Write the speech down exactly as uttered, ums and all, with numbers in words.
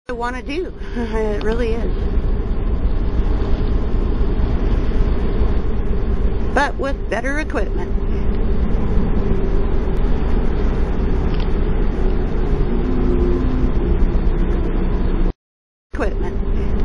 I want to do. It really is. But with better equipment. Equipment.